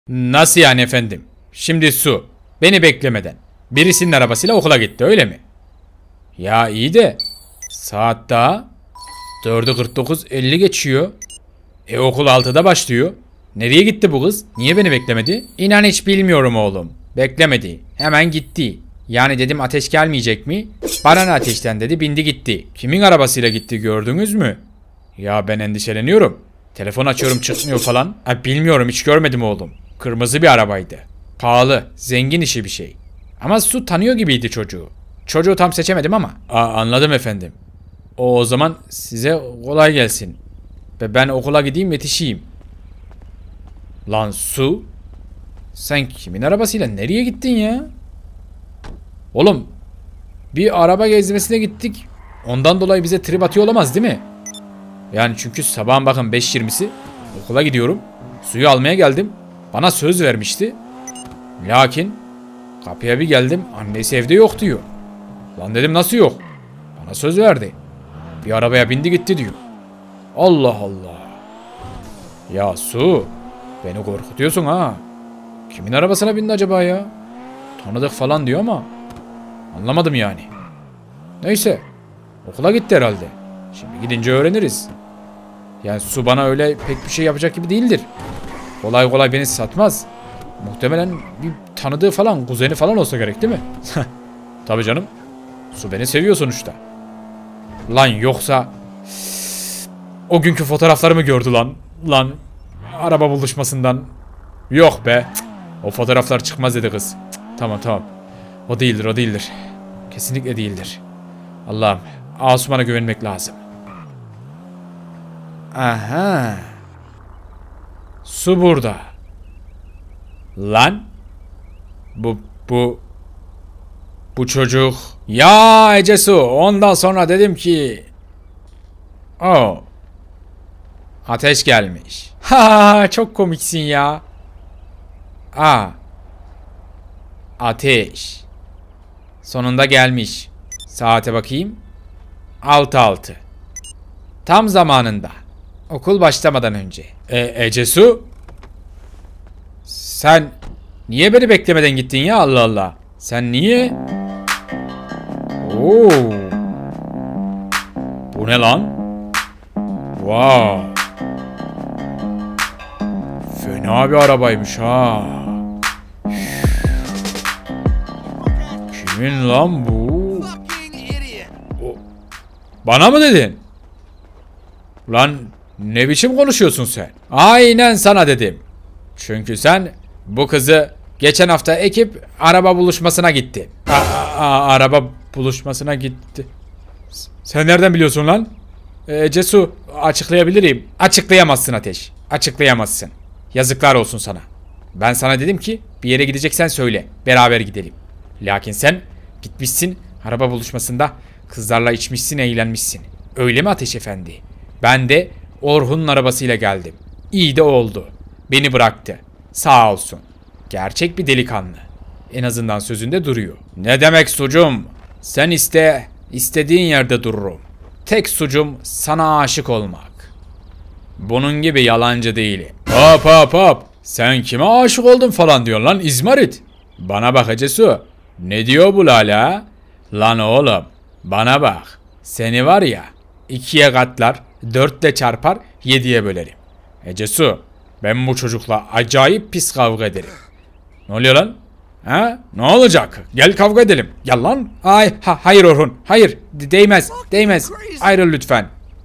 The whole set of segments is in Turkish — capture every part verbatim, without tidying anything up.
Nasıl yani efendim? Şimdi Su beni beklemeden birisinin arabasıyla okula gitti, öyle mi? Ya iyi de saat daha dördü kırk dokuz elli geçiyor. E okul altıda başlıyor. Nereye gitti bu kız? Niye beni beklemedi? İnan hiç bilmiyorum oğlum. Beklemedi. Hemen gitti. Yani dedim ateş gelmeyecek mi? Bana ne ateşten dedi, bindi gitti. Kimin arabasıyla gitti gördünüz mü? Ya ben endişeleniyorum. Telefon açıyorum çıkmıyor falan. Ha, bilmiyorum, hiç görmedim oğlum. Kırmızı bir arabaydı. Pahalı, zengin işi bir şey. Ama Su tanıyor gibiydi çocuğu. Çocuğu tam seçemedim ama. Aa, anladım efendim. O, o zaman size kolay gelsin. Ve ben okula gideyim, yetişeyim. Lan Su, sen kimin arabasıyla nereye gittin ya? Oğlum, bir araba gezmesine gittik. Ondan dolayı bize trip atıyor olamaz değil mi? Yani çünkü sabahın bakın beş yirmisi okula gidiyorum. Suyu almaya geldim. Bana söz vermişti. Lakin kapıya bir geldim, annesi evde yok diyor. Lan dedim nasıl yok? Bana söz verdi. Bir arabaya bindi gitti diyor. Allah Allah. Ya Su, beni korkutuyorsun ha. Kimin arabasına bindi acaba ya? Tanıdık falan diyor ama anlamadım yani. Neyse, okula gitti herhalde. Şimdi gidince öğreniriz. Yani Su bana öyle pek bir şey yapacak gibi değildir. Kolay kolay beni satmaz. Muhtemelen bir tanıdığı falan, kuzeni falan olsa gerek değil mi? Tabii canım. Su beni seviyor sonuçta. Lan yoksa o günkü fotoğraflarımı gördü lan. Lan araba buluşmasından. Yok be. Cık. O fotoğraflar çıkmaz dedi kız. Cık. Tamam tamam. O değildir, o değildir. Kesinlikle değildir. Allah'ım, Asuman'a güvenmek lazım. Aha. Su burada. Lan. Bu bu bu çocuk. Ya Ece Su, ondan sonra dedim ki o ateş gelmiş. Ha, çok komiksin ya. Aa. Ateş. Sonunda gelmiş. Saate bakayım. Altı altı. Tam zamanında. Okul başlamadan önce. E, Ece Su, sen niye beni beklemeden gittin ya, Allah Allah. Sen niye? Oo. Bu ne lan? Wow. Fena bir arabaymış ha. Kimin lan bu? O, bana mı dedin? Lan ne biçim konuşuyorsun sen? Aynen sana dedim. Çünkü sen bu kızı geçen hafta ekip araba buluşmasına gitti. A, a, araba buluşmasına gitti. Sen nereden biliyorsun lan? E, Cesu, açıklayabilirim. Açıklayamazsın Ateş. Açıklayamazsın. Yazıklar olsun sana. Ben sana dedim ki bir yere gideceksen söyle. Beraber gidelim. Lakin sen gitmişsin araba buluşmasında kızlarla içmişsin, eğlenmişsin. Öyle mi Ateş Efendi? Ben de Orhun'un arabasıyla geldim. İyi de oldu. Beni bıraktı. Sağ olsun. Gerçek bir delikanlı. En azından sözünde duruyor. Ne demek sucum? Sen iste, istediğin yerde dururum. Tek sucum sana aşık olmak. Bunun gibi yalancı değilim. Hop hop hop. Sen kime aşık oldun falan diyorsun lan İzmarit? Bana bak Ecesu. Ne diyor bu lala? Lan oğlum bana bak. Seni var ya ikiye katlar, dörtle çarpar, yediye bölerim. Ecesu, ben bu çocukla acayip pis kavga ederim. Ne oluyor lan? Ha? Ne olacak? Gel kavga edelim. Gel lan. Ay, ha, hayır Orhun. Hayır. Değmez. Değmez. Ayrıl lütfen.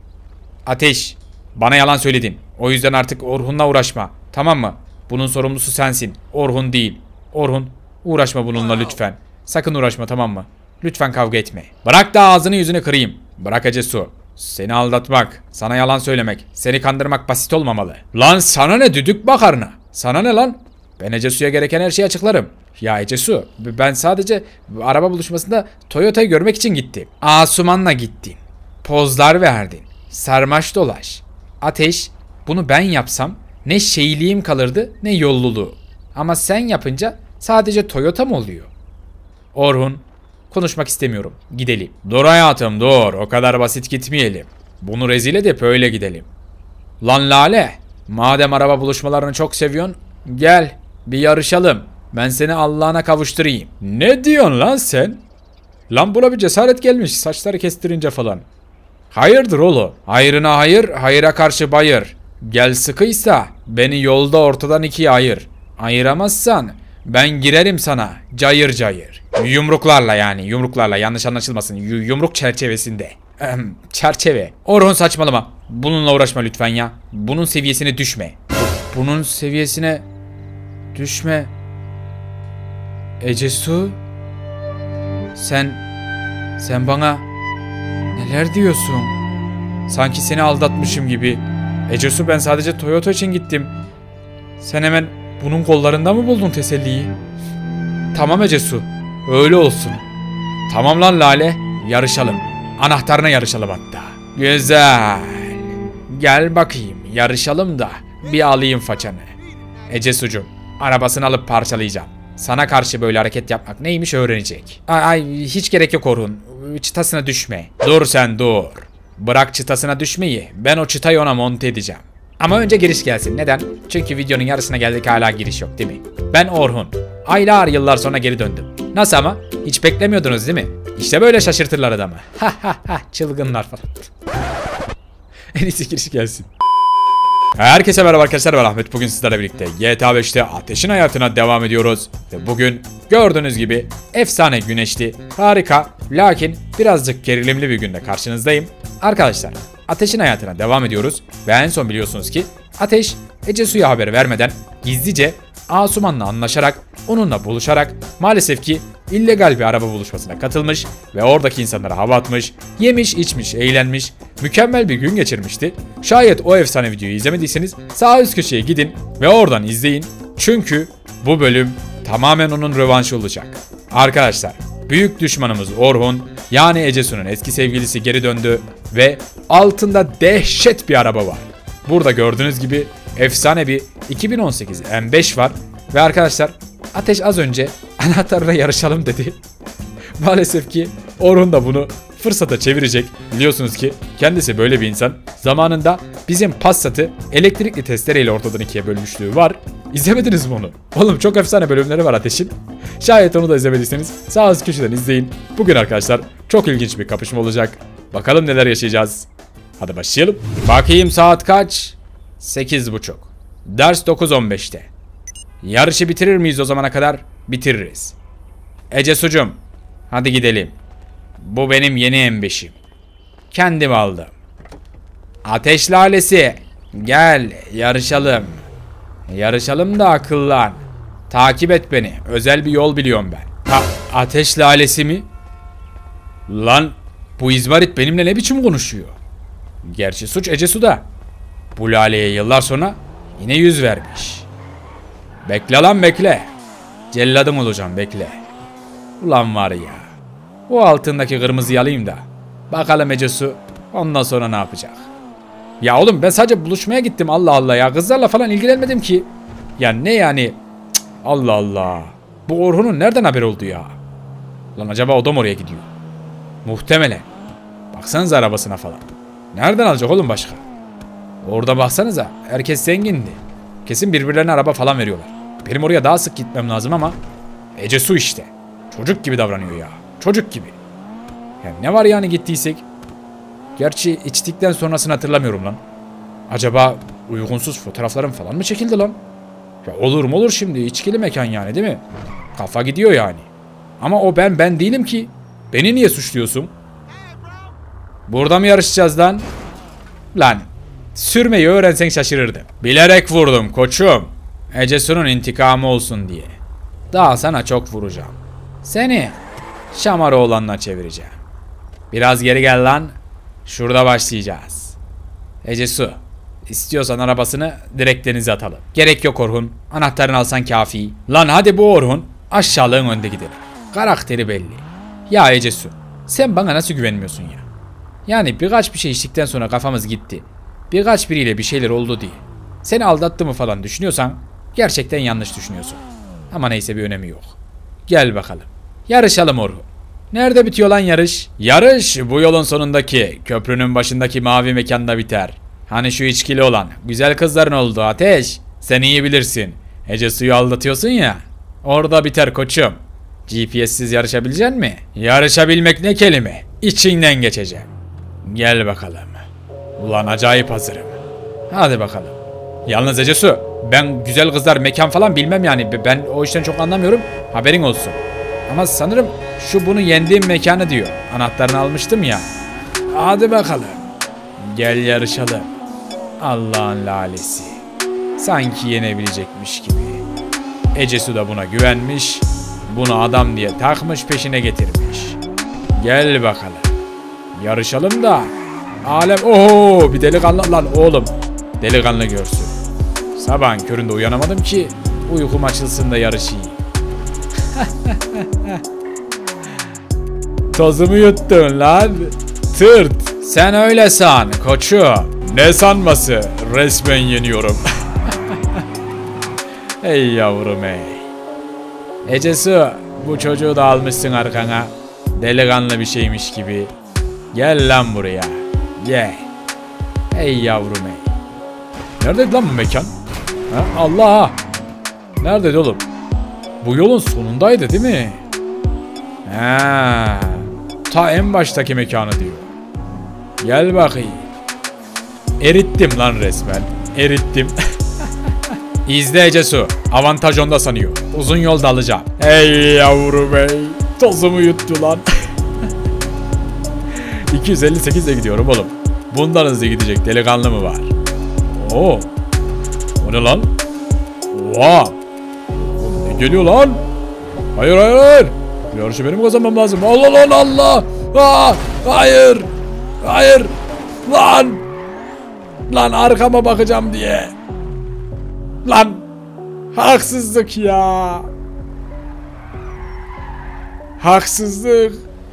Ateş. Bana yalan söyledin. O yüzden artık Orhun'la uğraşma. Tamam mı? Bunun sorumlusu sensin. Orhun değil. Orhun, uğraşma bununla lütfen. Sakın uğraşma, tamam mı? Lütfen kavga etme. Bırak da ağzını yüzünü kırayım. Bırak Ecesu. Seni aldatmak, sana yalan söylemek, seni kandırmak basit olmamalı. Lan sana ne düdük makarna? Sana ne lan? Ben Ecesu'ya gereken her şeyi açıklarım. Ya Ecesu, ben sadece araba buluşmasında Toyota'yı görmek için gittim. Asuman'la gittin. Pozlar verdin. Sarmaş dolaş. Ateş, bunu ben yapsam ne şeyliğim kalırdı ne yolluluğu. Ama sen yapınca sadece Toyota mı oluyor? Orhun, konuşmak istemiyorum. Gidelim. Dur hayatım dur. O kadar basit gitmeyelim. Bunu rezil edip öyle gidelim. Lan Lale, madem araba buluşmalarını çok seviyorsun, gel Bir yarışalım. Ben seni Allah'ına kavuşturayım. Ne diyorsun lan sen? Lan buna bir cesaret gelmiş saçları kestirince falan. Hayırdır oğlum? Hayrına hayır, hayıra karşı bayır. Gel sıkıysa beni yolda ortadan ikiye ayır. Ayıramazsan ben girerim sana cayır cayır. Yumruklarla yani yumruklarla yanlış anlaşılmasın. Y- yumruk çerçevesinde. Ehem, çerçeve. Orhun saçmalama. Bununla uğraşma lütfen ya. Bunun seviyesine düşme. Bunun seviyesine düşme. Ecesu, sen sen bana neler diyorsun? Sanki seni aldatmışım gibi. Ecesu, ben sadece Toyota için gittim. Sen hemen bunun kollarında mı buldun teselliyi? Tamam Ecesu, öyle olsun. Tamam lan Lale, yarışalım. Anahtarına yarışalım hatta. Güzel. Gel bakayım yarışalım da bir alayım façanı. Ecesu'cum, arabasını alıp parçalayacağım. Sana karşı böyle hareket yapmak neymiş öğrenecek. Ay, ay hiç gerek yok Orhun. Çıtasına düşme. Dur sen dur. Bırak çıtasına düşmeyi. Ben o çıtayı ona monte edeceğim. Ama önce giriş gelsin. Neden? Çünkü videonun yarısına geldik, hala giriş yok değil mi? Ben Orhun. Aylar yıllar sonra geri döndüm. Nasıl ama? Hiç beklemiyordunuz değil mi? İşte böyle şaşırtırlar adamı. Ha ha ha, çılgınlar falan. En iyisi giriş gelsin. Herkese merhaba arkadaşlar, ben Ahmet. Bugün sizlerle birlikte G T A beşte Ateşin Hayatına devam ediyoruz. Ve bugün gördüğünüz gibi efsane güneşli, harika, lakin birazcık gerilimli bir günde karşınızdayım. Arkadaşlar, Ateşin Hayatına devam ediyoruz. Ve en son biliyorsunuz ki Ateş, Ecesu'ya haber vermeden gizlice Asuman'la anlaşarak, onunla buluşarak maalesef ki illegal bir araba buluşmasına katılmış ve oradaki insanlara hava atmış, yemiş, içmiş, eğlenmiş, mükemmel bir gün geçirmişti. Şayet o efsane videoyu izlemediyseniz sağ üst köşeye gidin ve oradan izleyin. Çünkü bu bölüm tamamen onun rövanşı olacak. Arkadaşlar, büyük düşmanımız Orhun, yani Ecesu'nun eski sevgilisi geri döndü ve altında dehşet bir araba var. Burada gördüğünüz gibi efsane bir iki bin on sekiz M beş var ve arkadaşlar, Ateş az önce anahtarla yarışalım dedi. Maalesef ki Orhun da bunu fırsata çevirecek. Biliyorsunuz ki kendisi böyle bir insan. Zamanında bizim Passat'ı elektrikli testereyle ortadan ikiye bölmüşlüğü var. İzlemediniz mi onu? Oğlum çok efsane bölümleri var Ateş'in. Şayet onu da izlemediyseniz sağ üst köşeden izleyin. Bugün arkadaşlar çok ilginç bir kapışma olacak. Bakalım neler yaşayacağız. Hadi başlayalım. Bakayım saat kaç? sekiz buçuk. Ders dokuz on beşte. Yarışı bitirir miyiz o zamana kadar? Bitiririz. Ecesu'cum, hadi gidelim. Bu benim yeni M beşim. Kendim aldım. Ateş lalesi, gel yarışalım. Yarışalım da akıllan. Takip et beni. Özel bir yol biliyorum ben. Ha, ateş lalesi mi? Lan bu İzmarit benimle ne biçim konuşuyor? Gerçi suç Ecesu'da. Bu laleye yıllar sonra yine yüz vermiş. Bekle lan bekle. Celladım olacağım, bekle. Ulan var ya. O altındaki kırmızıyı alayım da. Bakalım Ecesu ondan sonra ne yapacak? Ya oğlum, ben sadece buluşmaya gittim, Allah Allah ya. Kızlarla falan ilgilenmedim ki. Ya ne yani? Cık, Allah Allah. Bu Orhun'un nereden haberi oldu ya? Lan acaba o da mı oraya gidiyor? Muhtemelen. Baksanıza arabasına falan. Nereden alacak oğlum başka? Orada baksanıza, herkes zengindi. Kesin birbirlerine araba falan veriyorlar. Benim oraya daha sık gitmem lazım ama Ecesu işte. Çocuk gibi davranıyor ya. Çocuk gibi. Ya ne var yani gittiysek? Gerçi içtikten sonrasını hatırlamıyorum lan. Acaba uygunsuz fotoğraflarım falan mı çekildi lan? Ya olur mu olur şimdi, içkili mekan yani değil mi? Kafa gidiyor yani. Ama o ben ben değilim ki. Beni niye suçluyorsun? Burada mı yarışacağız lan? Lan sürmeyi öğrensen şaşırırdım. Bilerek vurdum koçum. Ecesu'nun intikamı olsun diye. Daha sana çok vuracağım. Seni Şamaroğlan'la çevireceğim. Biraz geri gel lan. Şurada başlayacağız. Ecesu, istiyorsan arabasını direkt denize atalım. Gerek yok Orhun. Anahtarını alsan kafi. Lan hadi bu Orhun. Aşağılığın önde gidelim. Karakteri belli. Ya Ecesu, sen bana nasıl güvenmiyorsun ya? Yani birkaç bir şey içtikten sonra kafamız gitti. Birkaç biriyle bir şeyler oldu diye. Seni aldattı mı falan düşünüyorsan gerçekten yanlış düşünüyorsun. Ama neyse, bir önemi yok. Gel bakalım. Yarışalım Orhun. Nerede bitiyor lan yarış? Yarış bu yolun sonundaki köprünün başındaki mavi mekanda biter. Hani şu içkili olan güzel kızların olduğu Ateş. Sen iyi bilirsin. Ecesu'yu aldatıyorsun ya. Orada biter koçum. G P S'siz yarışabilecek mi? Yarışabilmek ne kelime? İçinden geçeceğim. Gel bakalım. Ulan acayip hazırım. Hadi bakalım. Yalnız Ecesu, ben güzel kızlar, mekan falan bilmem yani. Ben o işten çok anlamıyorum. Haberin olsun. Ama sanırım şu bunu yendiğim mekanı diyor. Anahtarını almıştım ya. Hadi bakalım. Gel yarışalım. Allah'ın lalesi. Sanki yenebilecekmiş gibi. Ecesu da buna güvenmiş. Bunu adam diye takmış, peşine getirmiş. Gel bakalım. Yarışalım da. Alem ooo bir delikanlı lan oğlum. Delikanlı görsün. Sabahın köründe uyanamadım ki uykum açılsın da yarışayım. Tozumu yuttun lan. Tırt. Sen öyle san koçum. Ne sanması? Resmen yeniyorum. Ey yavrum ey. Ecesu, bu çocuğu da almışsın arkana. Delikanlı bir şeymiş gibi. Gel lan buraya. Gel. Ey yavrum ey. Neredeydi lan bu mekan? Ha? Allah! Neredeydi oğlum? Bu yolun sonundaydı değil mi? Ha, ta en baştaki mekanı diyor. Gel bakayım. Erittim lan resmen. Erittim. İzle Ecesu. Avantaj onda sanıyor. Uzun yolda alacağım. Ey yavrum ey. Tozumu yuttu lan. iki yüz elli sekiz ile gidiyorum oğlum. Bundan hızlı gidecek delikanlı mı var? Oo. O ne lan? Oha. Ne geliyor lan? Hayır hayır hayır. Yarışı benim kazanmam lazım. Allah lan Allah. Aa, hayır. Hayır. Lan. Lan arkama bakacağım diye. Lan. Haksızlık ya. Haksızlık.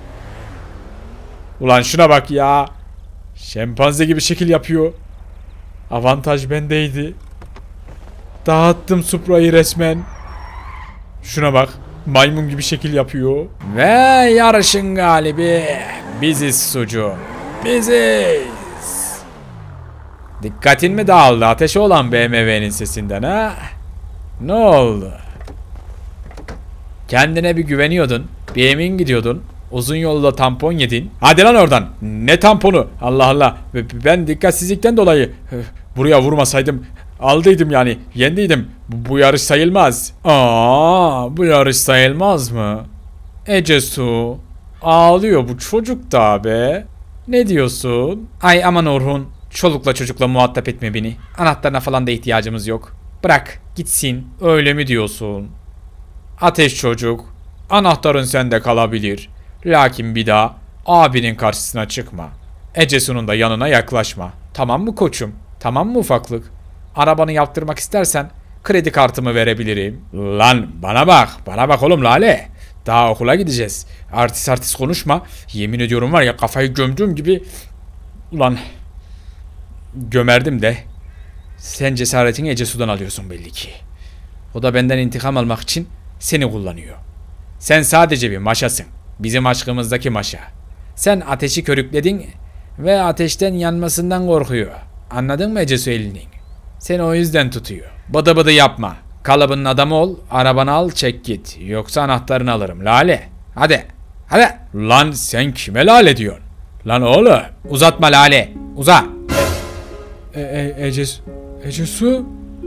Ulan şuna bak ya. Şempanze gibi şekil yapıyor. Avantaj bendeydi. Dağıttım Supra'yı resmen. Şuna bak. Maymun gibi şekil yapıyor. Ve yarışın galibi biziz sucu. Biziz. Dikkatin mi dağıldı ateşi olan B M W'nin sesinden ha? Ne oldu? Kendine bir güveniyordun. Bir emin gidiyordun. Uzun yolda tampon yedin. Hadi lan oradan. Ne tamponu? Allah Allah. Ben dikkatsizlikten dolayı buraya vurmasaydım aldıydım yani. Yendiydim. Bu, bu yarış sayılmaz. Aa, bu yarış sayılmaz mı? Ecesu. Ağlıyor bu çocuk da be. Ne diyorsun? Ay aman Orhun. Çolukla çocukla muhatap etme beni. Anahtarına falan da ihtiyacımız yok. Bırak gitsin. Öyle mi diyorsun? Ateş çocuk. Anahtarın sende kalabilir. Lakin bir daha abinin karşısına çıkma. Ecesu'nun da yanına yaklaşma. Tamam mı koçum? Tamam mı ufaklık? Arabanı yaptırmak istersen kredi kartımı verebilirim. Lan bana bak. Bana bak oğlum Lale. Daha okula gideceğiz. Artist artist konuşma. Yemin ediyorum var ya kafayı gömdüğüm gibi. Ulan gömerdim de. Sen cesaretini Ecesu'dan alıyorsun belli ki. O da benden intikam almak için seni kullanıyor. Sen sadece bir maşasın. Bizim aşkımızdaki maşa. Sen ateşi körükledin ve ateşten yanmasından korkuyor. Anladın mı Ecesu elini? Seni o yüzden tutuyor. Bıdı bıdı yapma. Kalıbının adamı ol, arabanı al çek git. Yoksa anahtarını alırım Lale. Hadi. Hadi. Lan sen kime Lale diyorsun? Lan oğlum. Uzatma Lale. Uza. E, e, Ecesu. Ecesu.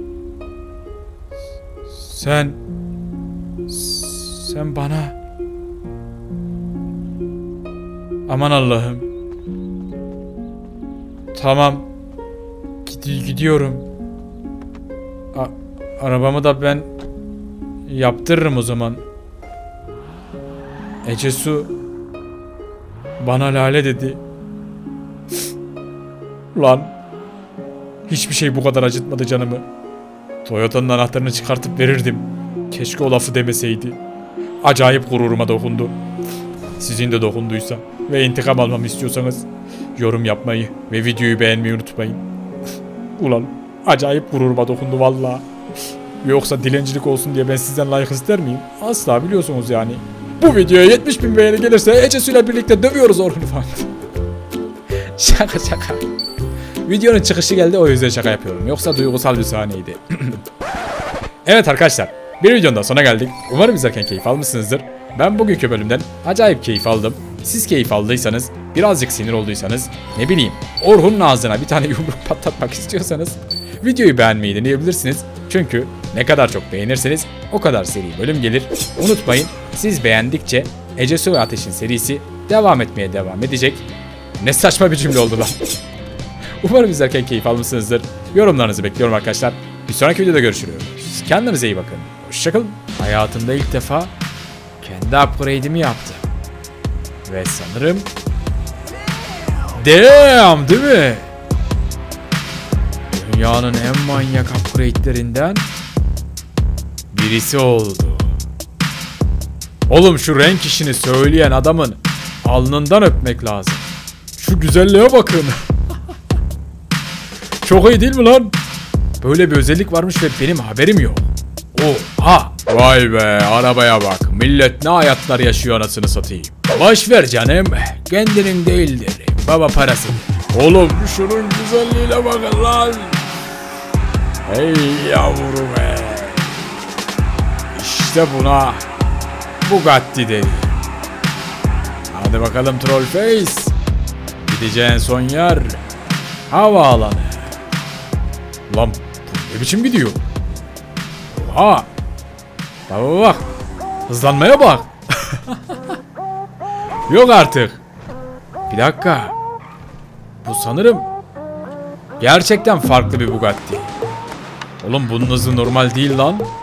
Sen. Sen bana. Aman Allah'ım. Tamam. Gid gidiyorum. A arabamı da ben yaptırırım o zaman. Ecesu bana Lale dedi. Ulan hiçbir şey bu kadar acıtmadı canımı. Toyota'nın anahtarını çıkartıp verirdim. Keşke o lafı demeseydi. Acayip gururuma dokundu. Sizin de dokunduysa ve intikam almamı istiyorsanız yorum yapmayı ve videoyu beğenmeyi unutmayın. Ulan acayip gururuma dokundu valla. Yoksa dilencilik olsun diye ben sizden like ister miyim? Asla, biliyorsunuz yani. Bu videoya yetmiş bin beğeni gelirse Ecesu'yla birlikte dövüyoruz Orhun falan. Şaka şaka. Videonun çıkışı geldi, o yüzden şaka yapıyorum. Yoksa duygusal bir sahneydi. Evet arkadaşlar, bir videonun da sonuna geldik. Umarım izlerken keyif almışsınızdır. Ben bugünkü bölümden acayip keyif aldım. Siz keyif aldıysanız, birazcık sinir olduysanız, ne bileyim Orhun'un ağzına bir tane yumruk patlatmak istiyorsanız videoyu beğenmeyi deneyebilirsiniz. Çünkü ne kadar çok beğenirseniz o kadar seri bölüm gelir. Unutmayın, siz beğendikçe Ece ve Ateş'in serisi devam etmeye devam edecek. Ne saçma bir cümle oldu lan. Umarım izlerken keyif almışsınızdır. Yorumlarınızı bekliyorum arkadaşlar. Bir sonraki videoda görüşürüz. Kendinize iyi bakın. Hoşçakalın. Hayatımda ilk defa kendi upgrade'imi yaptım. Ve sanırım... Damn, değil mi? Dünyanın en manyak upgrade'lerinden birisi oldu. Oğlum şu renk işini söyleyen adamın alnından öpmek lazım. Şu güzelliğe bakın. Çok iyi değil mi lan? Böyle bir özellik varmış ve benim haberim yok. Oha! Vay be, arabaya bak. Millet ne hayatlar yaşıyor anasını satayım. Boş ver canım. Kendinin değildir. Baba parasıdır. Oğlum şunun güzelliğine bakın lan. Hey yavrum be. İşte buna Bugatti dedi. Hadi bakalım Trollface. Gideceğin son yer havaalanı. Lan bu ne biçim gidiyor? Oha. Bak bak bak. Hızlanmaya bak. Yok artık. Bir dakika. Bu sanırım gerçekten farklı bir Bugatti. Oğlum bunun hızı normal değil lan.